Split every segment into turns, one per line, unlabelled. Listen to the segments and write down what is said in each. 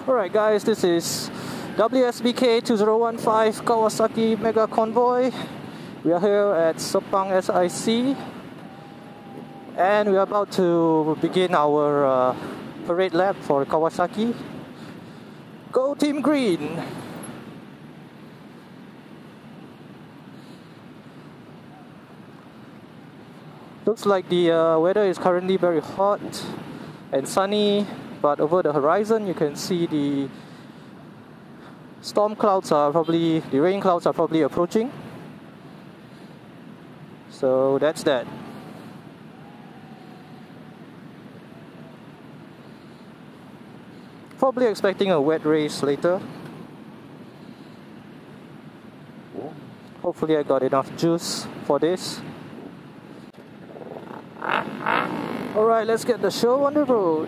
Alright guys, this is WSBK 2015 Kawasaki Mega Convoy. We are here at Sepang SIC and we are about to begin our parade lap for Kawasaki. Go Team Green! Looks like the weather is currently very hot and sunny, but over the horizon you can see the rain clouds are probably approaching. So that's that. Probably expecting a wet race later. Hopefully I got enough juice for this. Alright, let's get the show on the road.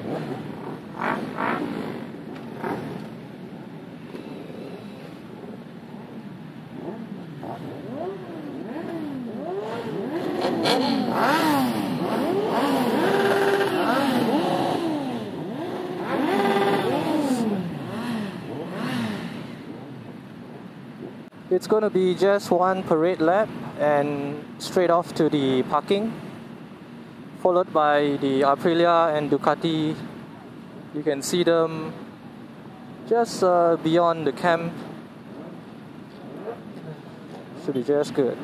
It's gonna be just one parade lap and straight off to the parking, followed by the Aprilia and Ducati. You can see them just beyond the camp. Should be just good.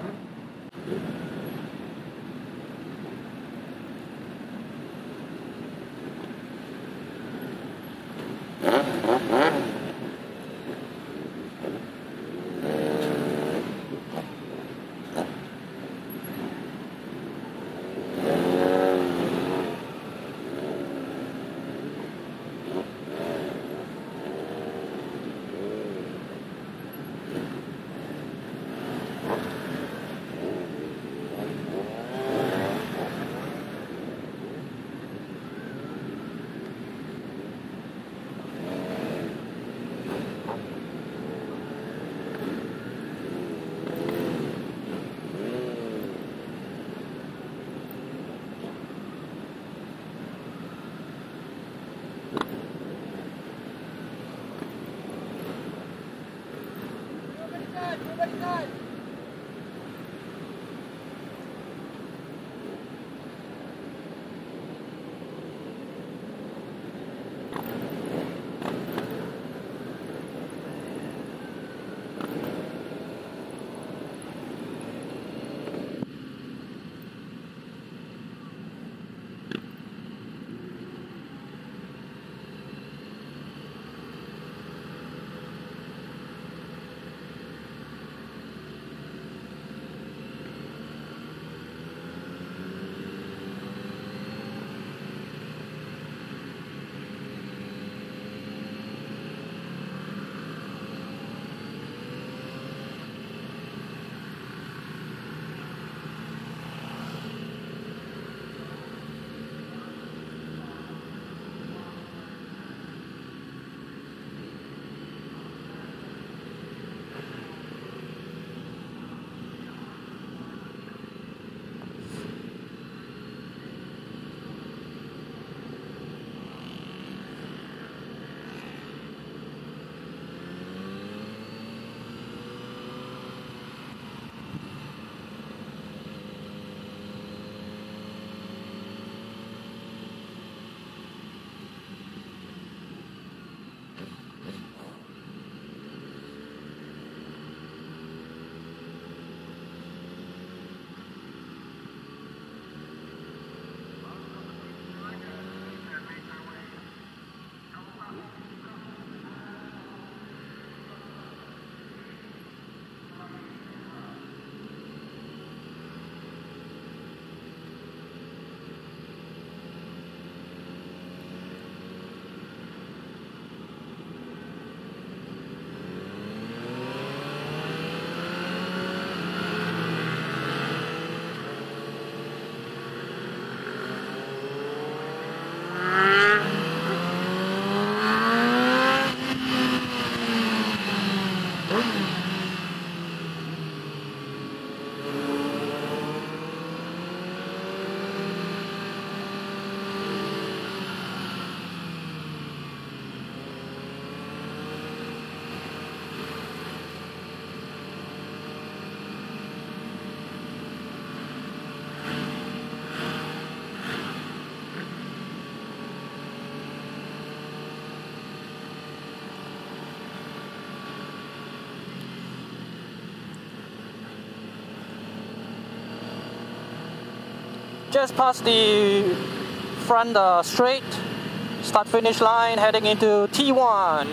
Just past the front straight start finish line, heading into T1.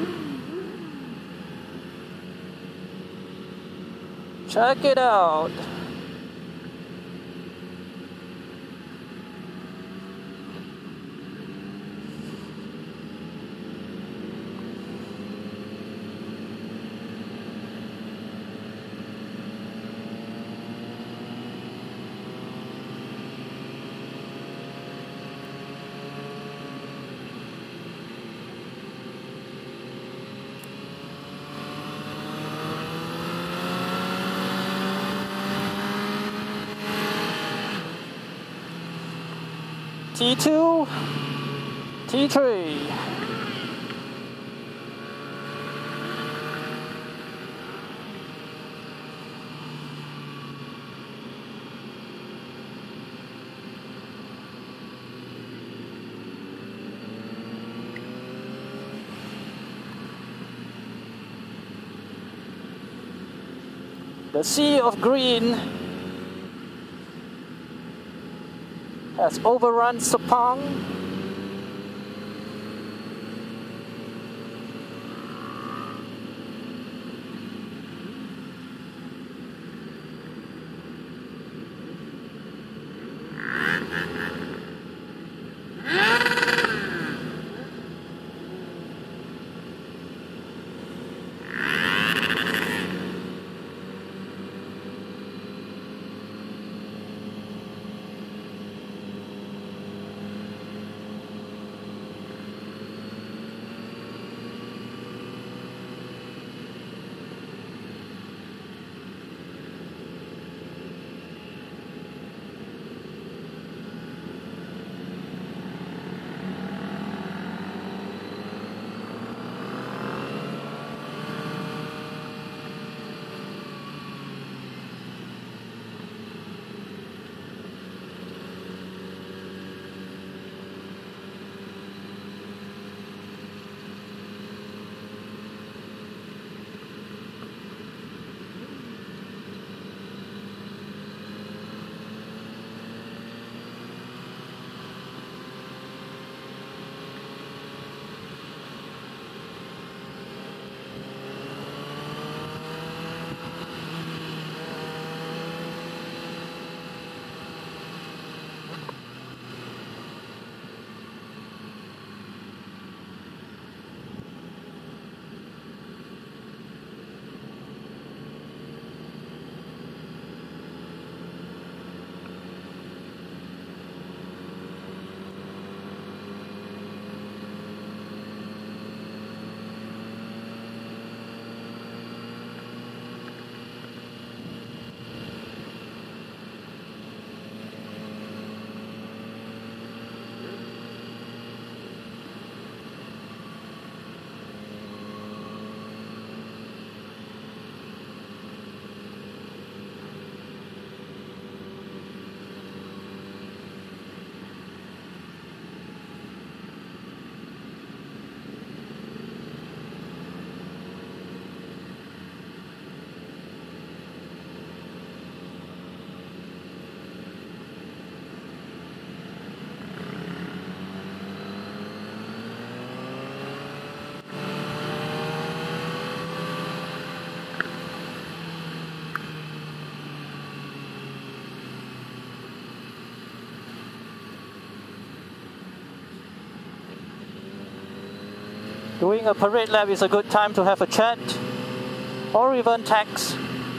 Check it out. T2, T3. The sea of green has overrun Sepang. Doing a parade lap is a good time to have a chat or even text.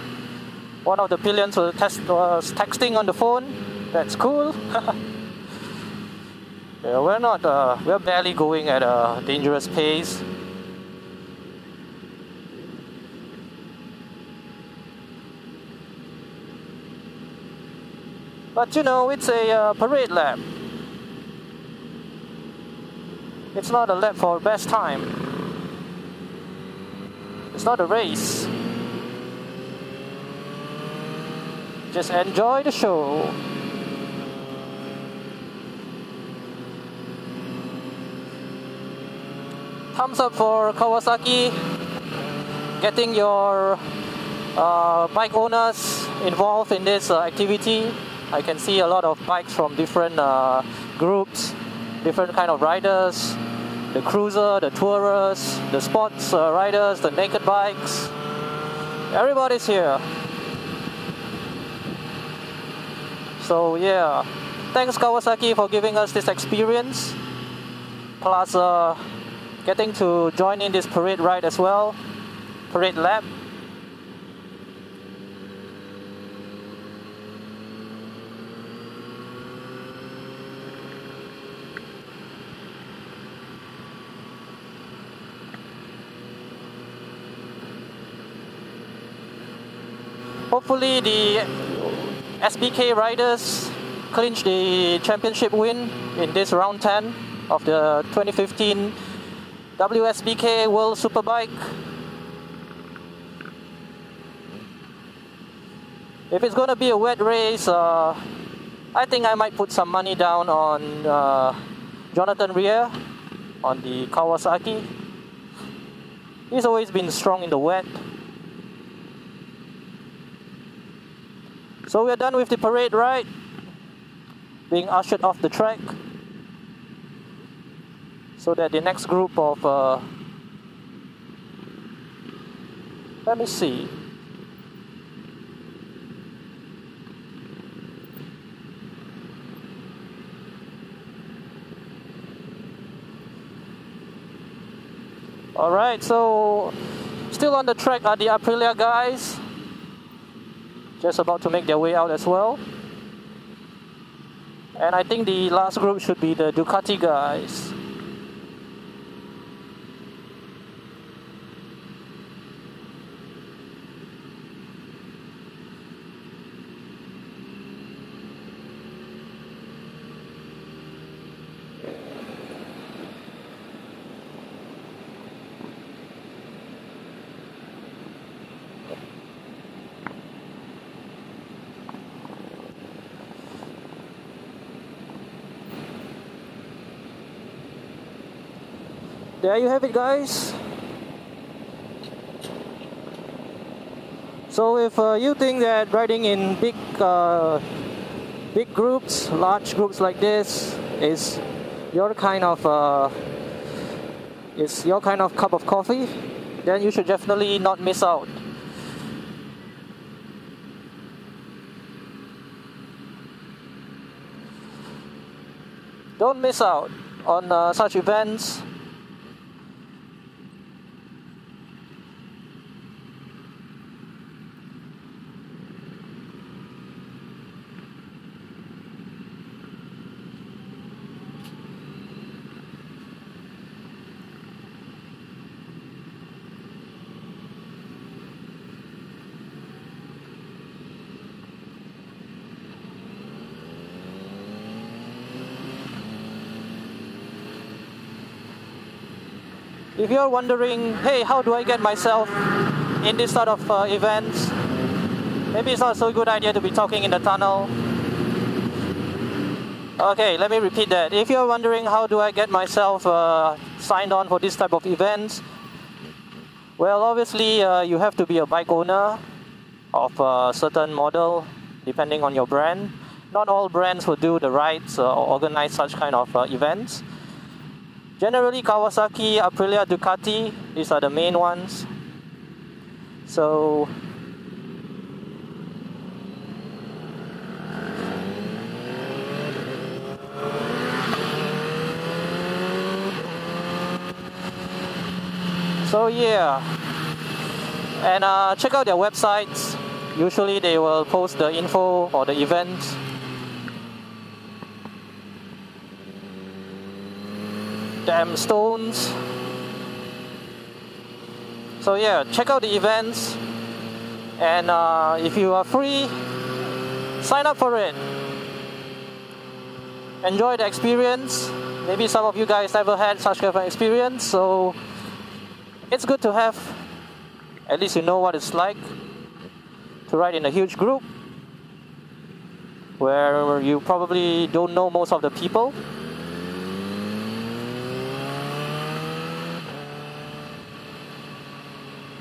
One of the pillions was texting on the phone. That's cool. Yeah, we're barely going at a dangerous pace. But you know, it's a parade lap. It's not a lap for best time. It's not a race. Just enjoy the show. Thumbs up for Kawasaki getting your bike owners involved in this activity. I can see a lot of bikes from different groups, different kind of riders, the cruiser, the tourers, the sports riders, the naked bikes. Everybody's here. So yeah, thanks Kawasaki for giving us this experience, plus getting to join in this parade ride as well, parade lap. Hopefully the SBK riders clinch the championship win in this round 10 of the 2015 WSBK World Superbike. If it's going to be a wet race, I think I might put some money down on Jonathan Rea on the Kawasaki. He's always been strong in the wet. So we're done with the parade ride, being ushered off the track, so that the next group of, let me see. Alright, so still on the track are the Aprilia guys. Just about to make their way out as well. And I think the last group should be the Ducati guys. There you have it, guys. So if you think that riding in big groups, large groups like this is your kind of cup of coffee, then you should definitely not miss out. Don't miss out on such events. If you're wondering, hey, how do I get myself in this sort of events? Maybe it's not so good idea to be talking in the tunnel. Okay, let me repeat that. If you're wondering how do I get myself signed on for this type of events, well, obviously you have to be a bike owner of a certain model, depending on your brand. Not all brands will do the rides or organize such kind of events. Generally, Kawasaki, Aprilia, Ducati, these are the main ones. So yeah, and check out their websites. Usually they will post the info or the events. Damn stones. So yeah, check out the events, and if you are free, sign up for it. Enjoy the experience. Maybe some of you guys never had such kind of experience, so it's good to have. At least you know what it's like to ride in a huge group where you probably don't know most of the people.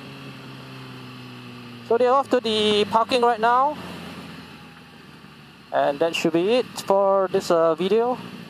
So they're off to the parking right now. And that should be it for this video.